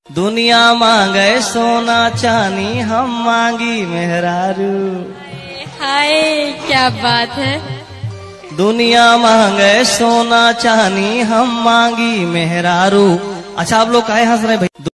दुनिया मांगे सोना चांदी हम मांगी मेहरारू। हाय क्या बात है। दुनिया मांगे सोना चांदी हम मांगी मेहरारू। अच्छा आप लोग काहे हंस रहे भाई?